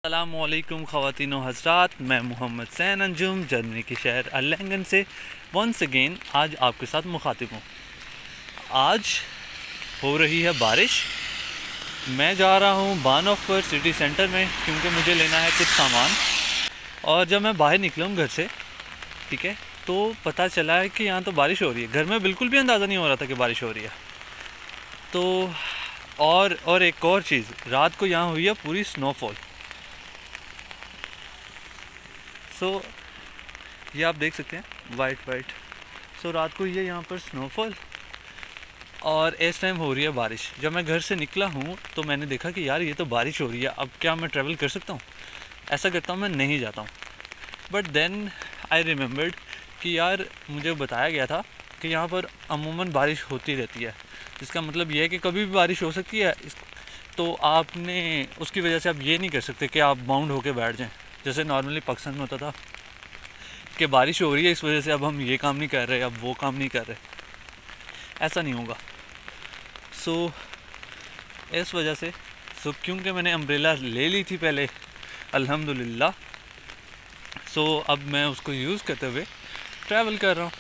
अस्सलामुअलैकुम ख़वातीन व हज़रात, मैं मोहम्मद सैन अंजुम जर्मनी के शहर अल्लेंगन से वंस अगेन आज आपके साथ मुखातिब हूँ। आज हो रही है बारिश। मैं जा रहा हूँ बानोफर सिटी सेंटर में क्योंकि मुझे लेना है कुछ सामान। और जब मैं बाहर निकला हूँ घर से, ठीक है, तो पता चला है कि यहाँ तो बारिश हो रही है। घर में बिल्कुल भी अंदाज़ा नहीं हो रहा था कि बारिश हो रही है। तो और एक और चीज़, रात को यहाँ हुई है पूरी स्नोफॉल। सो ये आप देख सकते हैं वाइट। सो रात को ये यहाँ पर स्नोफॉल और इस टाइम हो रही है बारिश। जब मैं घर से निकला हूँ तो मैंने देखा कि यार ये तो बारिश हो रही है, अब क्या मैं ट्रैवल कर सकता हूँ? ऐसा करता हूँ मैं नहीं जाता हूँ। बट देन आई रिमेंबर्ड कि यार मुझे बताया गया था कि यहाँ पर अमूमन बारिश होती रहती है, जिसका मतलब ये है कि कभी भी बारिश हो सकती है। तो आपने उसकी वजह से आप ये नहीं कर सकते कि आप बाउंड होकर बैठ जाएँ, जैसे नॉर्मली पाकिस्तान में होता था कि बारिश हो रही है इस वजह से अब हम ये काम नहीं कर रहे, अब वो काम नहीं कर रहे। ऐसा नहीं होगा। सो इस वजह से क्योंकि मैंने अम्ब्रेला ले ली थी पहले अल्हम्दुलिल्लाह, अब मैं उसको यूज़ करते हुए ट्रैवल कर रहा हूँ।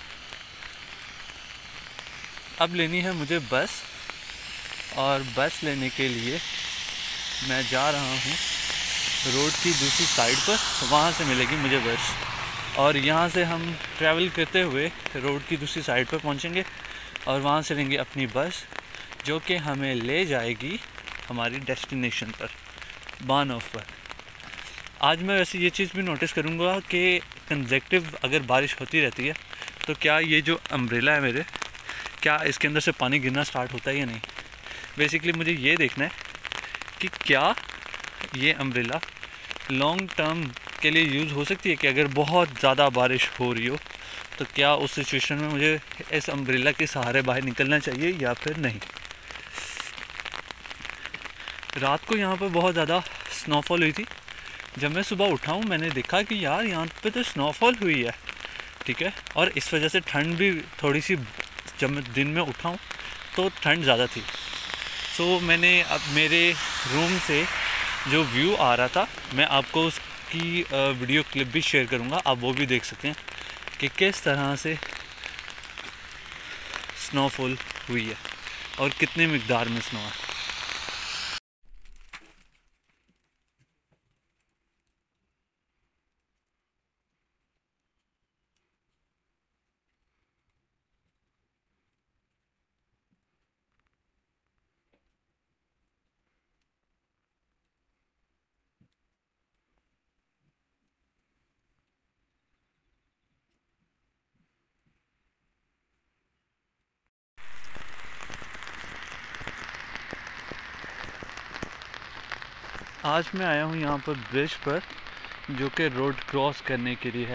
अब लेनी है मुझे बस, और बस लेने के लिए मैं जा रहा हूँ रोड की दूसरी साइड पर, वहाँ से मिलेगी मुझे बस। और यहाँ से हम ट्रैवल करते हुए रोड की दूसरी साइड पर पहुँचेंगे और वहाँ से लेंगे अपनी बस, जो कि हमें ले जाएगी हमारी डेस्टिनेशन पर, बानोफर। आज मैं वैसे ये चीज़ भी नोटिस करूँगा कि कंसेक्टिव अगर बारिश होती रहती है तो क्या ये जो अम्ब्रेला है मेरे, क्या इसके अंदर से पानी गिरना स्टार्ट होता है या नहीं। बेसिकली मुझे ये देखना है कि क्या ये अम्ब्रेला लॉन्ग टर्म के लिए यूज़ हो सकती है, कि अगर बहुत ज़्यादा बारिश हो रही हो तो क्या उस सिचुएशन में मुझे इस अम्ब्रेला के सहारे बाहर निकलना चाहिए या फिर नहीं। रात को यहाँ पर बहुत ज़्यादा स्नोफॉल हुई थी। जब मैं सुबह उठा हूँ मैंने देखा कि यार यहाँ पे तो स्नोफॉल हुई है, ठीक है, और इस वजह से ठंड भी थोड़ी सी, जब मैं दिन में उठा हूँ तो ठंड ज़्यादा थी। मैंने अब मेरे रूम से जो व्यू आ रहा था, मैं आपको उसकी वीडियो क्लिप भी शेयर करूँगा, आप वो भी देख सकते हैं कि किस तरह से स्नोफॉल हुई है और कितने मिकदार में स्नो है। आज मैं आया हूँ यहाँ पर ब्रिज पर, जो कि रोड क्रॉस करने के लिए है।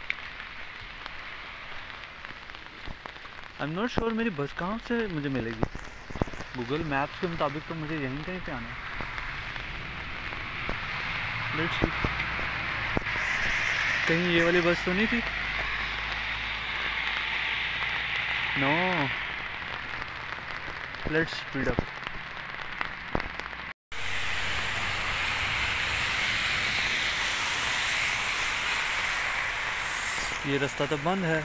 आई एम नॉट श्योर मेरी बस कहाँ से मुझे मिलेगी। गूगल मैप्स के मुताबिक तो मुझे यहीं कहीं पे आना है। लेट्स सी, कहीं ये वाली बस तो नहीं थी? No, let's speed up. ये रास्ता तो बंद है।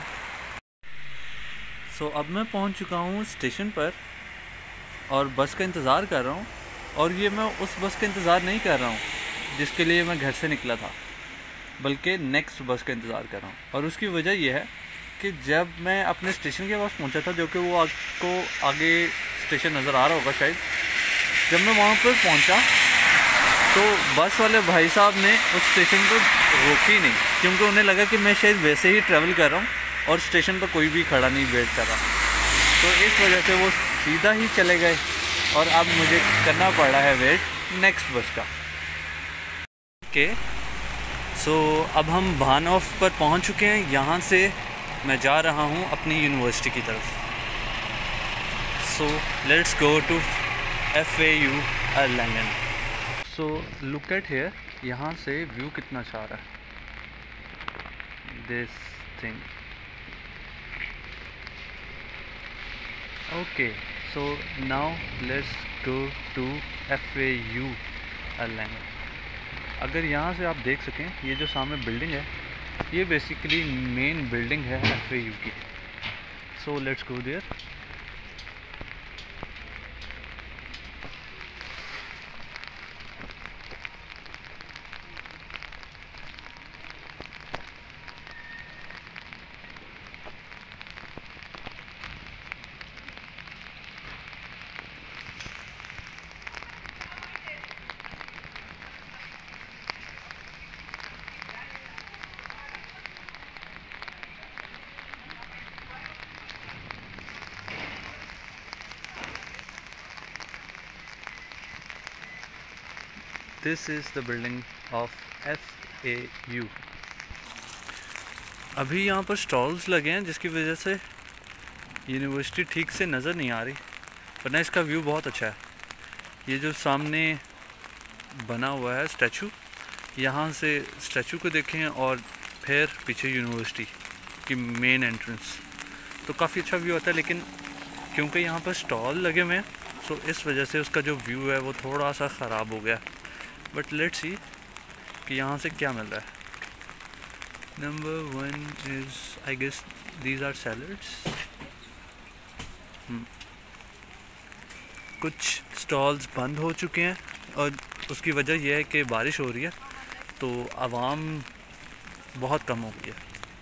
अब मैं पहुंच चुका हूँ स्टेशन पर और बस का इंतज़ार कर रहा हूँ। और ये मैं उस बस का इंतज़ार नहीं कर रहा हूँ जिसके लिए मैं घर से निकला था, बल्कि नेक्स्ट बस का इंतज़ार कर रहा हूँ। और उसकी वजह यह है कि जब मैं अपने स्टेशन के पास पहुँचा था, जो कि वो आपको आगे स्टेशन नज़र आ रहा होगा शायद, जब मैं वहाँ पर पहुँचा तो बस वाले भाई साहब ने उस स्टेशन पर रोकी नहीं, क्योंकि उन्हें लगा कि मैं शायद वैसे ही ट्रैवल कर रहा हूँ और स्टेशन पर कोई भी खड़ा नहीं वेट कर रहा। तो इस वजह से वो सीधा ही चले गए और अब मुझे करना पड़ रहा है वेट नेक्स्ट बस का। ओके, अब हम बानोफ पर पहुँच चुके हैं। यहाँ से मैं जा रहा हूँ अपनी यूनिवर्सिटी की तरफ। Let's go to FAU Erlangen. Look at here, यहाँ से व्यू कितना अच्छा आ रहा है, this thing. Okay, now let's go to FAU Erlangen. अगर यहाँ से आप देख सकें, ये जो सामने बिल्डिंग है ये बेसिकली मेन बिल्डिंग है FAU की। So let's go there. This is the building of FAU। अभी यहाँ पर स्टॉल्स लगे हैं जिसकी वजह से यूनिवर्सिटी ठीक से नज़र नहीं आ रही, वरना इसका व्यू बहुत अच्छा है। ये जो सामने बना हुआ है स्टैचू, यहाँ से स्टैचू को देखें और फिर पीछे यूनिवर्सिटी की मेन एंट्रेंस, तो काफ़ी अच्छा व्यू आता है। लेकिन क्योंकि यहाँ पर स्टॉल लगे हुए हैं सो इस वजह से उसका जो व्यू है वो थोड़ा सा ख़राब हो गया। बट लेट्स सी कि यहाँ से क्या मिल रहा है। Number 1 is I guess these are salads. कुछ स्टॉल्स बंद हो चुके हैं और उसकी वजह यह है कि बारिश हो रही है तो आवाम बहुत कम हो गई है।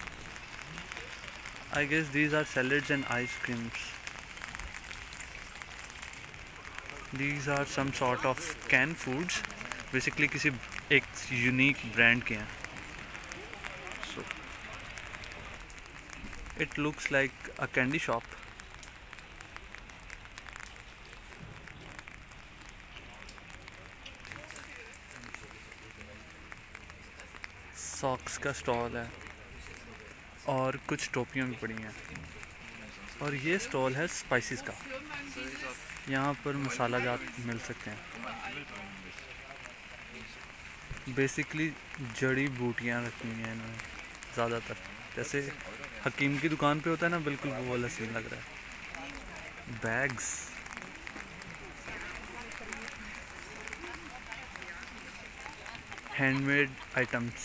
I guess these are salads and ice creams. These are some sort of can foods, basically किसी एक यूनिक ब्रांड के हैं। So it looks like a candy shop. Socks का स्टॉल है और कुछ टोपियाँ भी पड़ी हैं। और ये स्टॉल है स्पाइसेस का, यहाँ पर मसाला जात मिल सकते हैं। बेसिकली जड़ी बूटियाँ रखी हुई हैं इन्होंने ज़्यादातर, जैसे हकीम की दुकान पे होता है ना, बिल्कुल वो वाला सीन लग रहा है। Bags, handmade items,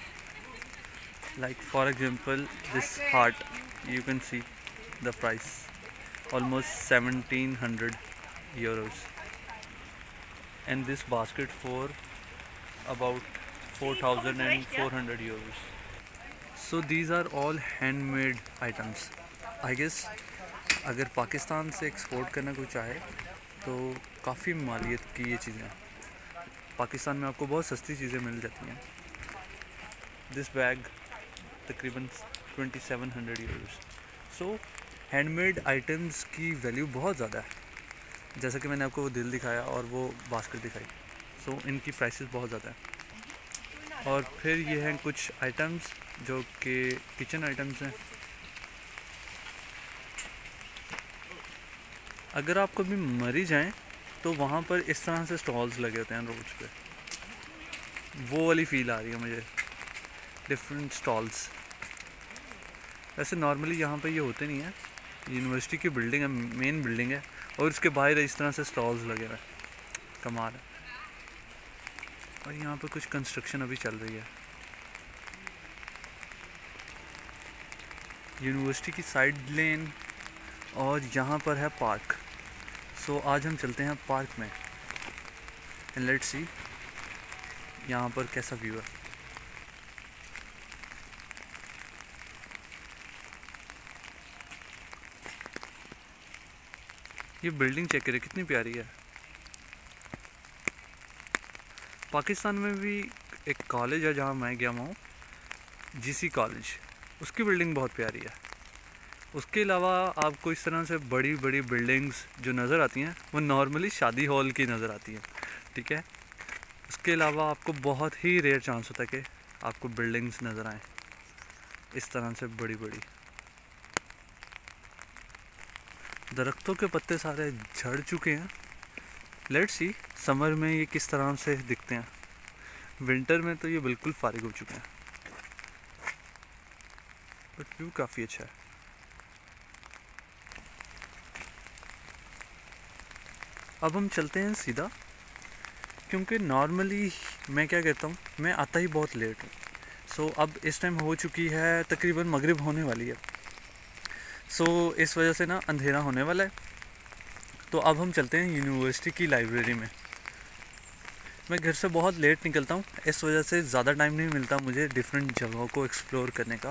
like for example this heart, you can see the price almost 1700 euros, and this basket for about 4400 euros. So these are all handmade items. I guess अगर पाकिस्तान से एक्सपोर्ट करना कोई चाहे तो काफ़ी मालियत की ये चीज़ें, पाकिस्तान में आपको बहुत सस्ती चीज़ें मिल जाती हैं। दिस बैग तकरीबन 2700 यूरोस। सो हैंडमेड आइटम्स की वैल्यू बहुत ज़्यादा है। जैसा कि मैंने आपको वो दिल दिखाया और वो बास्केट दिखाई, सो इनकी प्राइसेस बहुत ज़्यादा है। और फिर ये हैं कुछ आइटम्स जो कि किचन आइटम्स हैं। अगर आप कभी मरी जाएं तो वहाँ पर इस तरह से स्टॉल्स लगे होते हैं रोड्स पे, वो वाली फ़ील आ रही है मुझे, डिफरेंट स्टॉल्स। वैसे नॉर्मली यहाँ पे ये होते नहीं है, यूनिवर्सिटी की बिल्डिंग है, मेन बिल्डिंग है, और इसके बाहर इस तरह से स्टॉल्स लगे हुए हैं, कमाल है। और यहाँ पे कुछ कंस्ट्रक्शन अभी चल रही है। यूनिवर्सिटी की साइड लेन और यहाँ पर है पार्क। सो आज हम चलते हैं पार्क में एंड लेट्स सी यहाँ पर कैसा व्यू है। ये बिल्डिंग चेक करें कितनी प्यारी है। पाकिस्तान में भी एक कॉलेज है जहाँ मैं गया हूँ, GC कॉलेज, उसकी बिल्डिंग बहुत प्यारी है। उसके अलावा आपको इस तरह से बड़ी बड़ी बिल्डिंग्स जो नज़र आती हैं वो नॉर्मली शादी हॉल की नज़र आती हैं, ठीक है। उसके अलावा आपको बहुत ही रेयर चांस होता है कि आपको बिल्डिंग्स नज़र आएँ इस तरह से बड़ी बड़ी। दरख्तों के पत्ते सारे झड़ चुके हैं। लेट्स सी समर में ये किस तरह से दिखते हैं। विंटर में तो ये बिल्कुल फारिग हो चुके हैं, बट व्यू काफ़ी अच्छा है। अब हम चलते हैं सीधा क्योंकि नॉर्मली मैं क्या कहता हूँ, मैं आता ही बहुत लेट हूँ। सो अब इस टाइम हो चुकी है तकरीबन मगरिब होने वाली है। सो इस वजह से ना अंधेरा होने वाला है। तो अब हम चलते हैं यूनिवर्सिटी की लाइब्रेरी में। मैं घर से बहुत लेट निकलता हूँ, इस वजह से ज़्यादा टाइम नहीं मिलता मुझे डिफरेंट जगहों को एक्सप्लोर करने का।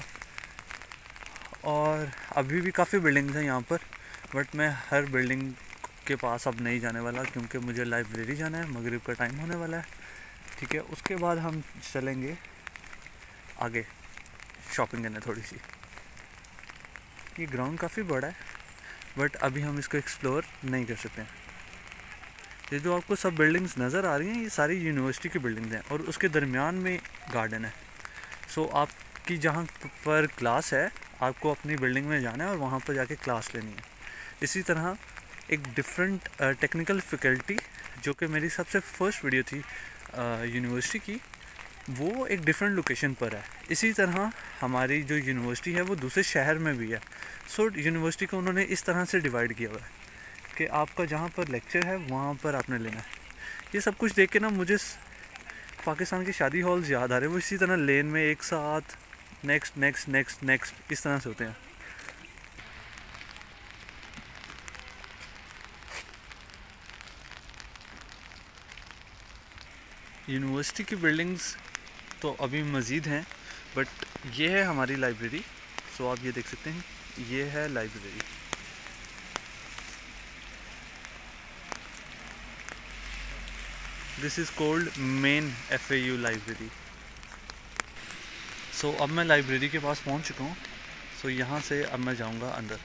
और अभी भी काफ़ी बिल्डिंग्स हैं यहाँ पर, बट मैं हर बिल्डिंग के पास अब नहीं जाने वाला क्योंकि मुझे लाइब्रेरी जाना है। मगरिब का टाइम होने वाला है, ठीक है। उसके बाद हम चलेंगे आगे शॉपिंग करने थोड़ी सी। ये ग्राउंड काफ़ी बड़ा है, बट अभी हम इसको एक्सप्लोर नहीं कर सकते हैं। ये जो आपको सब बिल्डिंग्स नज़र आ रही हैं, ये सारी यूनिवर्सिटी की बिल्डिंग्स हैं और उसके दरमियान में गार्डन है। सो आपकी जहाँ पर क्लास है, आपको अपनी बिल्डिंग में जाना है और वहाँ पर जाके क्लास लेनी है। इसी तरह एक डिफरेंट टेक्निकल फैकल्टी, जो कि मेरी सबसे फर्स्ट वीडियो थी यूनिवर्सिटी की, वो एक डिफरेंट लोकेशन पर है। इसी तरह हमारी जो यूनिवर्सिटी है वो दूसरे शहर में भी है। सो यूनिवर्सिटी को उन्होंने इस तरह से डिवाइड किया हुआ है कि आपका जहाँ पर लेक्चर है वहाँ पर आपने लेना है। ये सब कुछ देख के ना मुझे पाकिस्तान के शादी हॉल्स याद आ रहे हैं। वो इसी तरह लेन में एक साथ नेक्स्ट नेक्स्ट नेक्स्ट नेक्स्ट इस तरह से होते हैं। यूनिवर्सिटी की बिल्डिंग्स तो अभी मज़ीद हैं, बट ये है हमारी लाइब्रेरी। सो आप ये देख सकते हैं, ये है library. This is called main FAU library. So अब मैं लाइब्रेरी के पास पहुंच चुका हूँ। सो यहाँ से अब मैं जाऊँगा अंदर।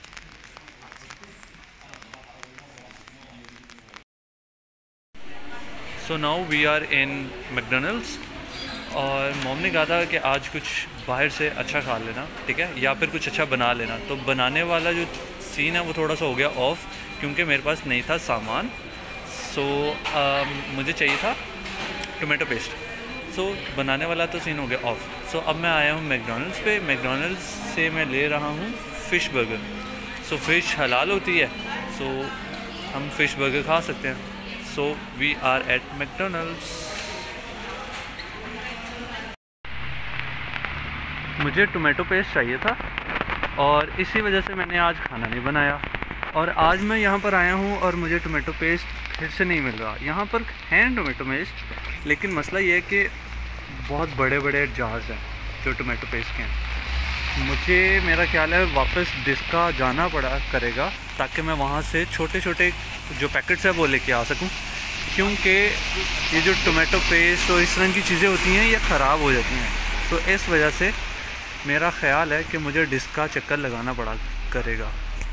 So now we are in McDonald's और मॉम ने कहा था कि आज कुछ बाहर से अच्छा खा लेना, ठीक है, या फिर कुछ अच्छा बना लेना। तो बनाने वाला जो सीन है वो थोड़ा सा हो गया ऑफ, क्योंकि मेरे पास नहीं था सामान। सो मुझे चाहिए था टोमेटो पेस्ट। सो बनाने वाला तो सीन हो गया ऑफ। सो अब मैं आया हूँ मैकडॉनल्ड्स पे। मैकडॉनल्ड्स से मैं ले रहा हूँ फ़िश बर्गर। सो फ़िश हलाल होती है, सो हम फ़िश बर्गर खा सकते हैं। So we are at McDonald's. मुझे टोमेटो पेस्ट चाहिए था और इसी वजह से मैंने आज खाना नहीं बनाया। और आज मैं यहाँ पर आया हूँ और मुझे टोमेटो पेस्ट फिर से नहीं मिल रहा। यहाँ पर हैं टोमेटो पेस्ट, लेकिन मसला ये है कि बहुत बड़े बड़े जार्स हैं जो टोमेटो पेस्ट के हैं। मुझे मेरा ख्याल है वापस डिस्का जाना पड़ा करेगा ताकि मैं वहाँ से छोटे छोटे जो पैकेट्स हैं वो लेके आ सकूँ, क्योंकि ये जो टोमेटो पेस्ट और इस तरह की चीज़ें होती हैं ये ख़राब हो जाती हैं। तो इस वजह से मेरा ख़्याल है कि मुझे डिस्क का चक्कर लगाना पड़ा करेगा।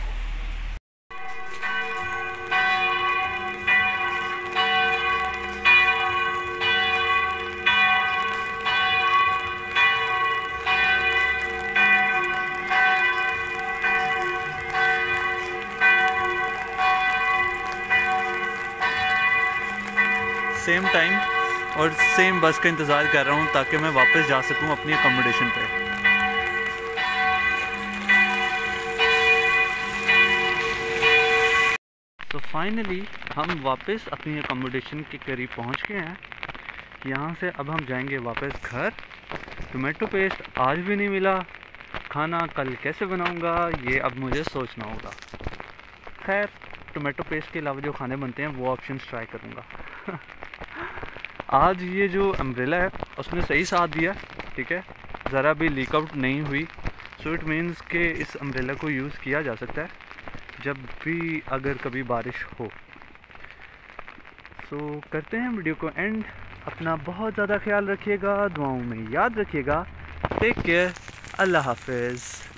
सेम टाइम और सेम बस का इंतज़ार कर रहा हूँ ताकि मैं वापस जा सकूँ अपनी अकोमोडेशन पे। तो फाइनली हम वापस अपनी अकोमोडेशन के करीब पहुँच गए हैं। यहाँ से अब हम जाएंगे वापस घर। टोमेटो पेस्ट आज भी नहीं मिला, खाना कल कैसे बनाऊँगा ये अब मुझे सोचना होगा। खैर, टोमेटो पेस्ट के अलावा जो खाने बनते हैं वो ऑप्शंस ट्राई करूँगा। आज ये जो अम्ब्रेला है उसने सही साथ दिया, ठीक है, ज़रा भी लीक आउट नहीं हुई। सो इट मीन्स कि इस अम्ब्रेला को यूज़ किया जा सकता है जब भी अगर कभी बारिश हो। सो करते हैं वीडियो को एंड। अपना बहुत ज़्यादा ख्याल रखिएगा, दुआओं में याद रखिएगा। टेक केयर, अल्लाह हाफिज़।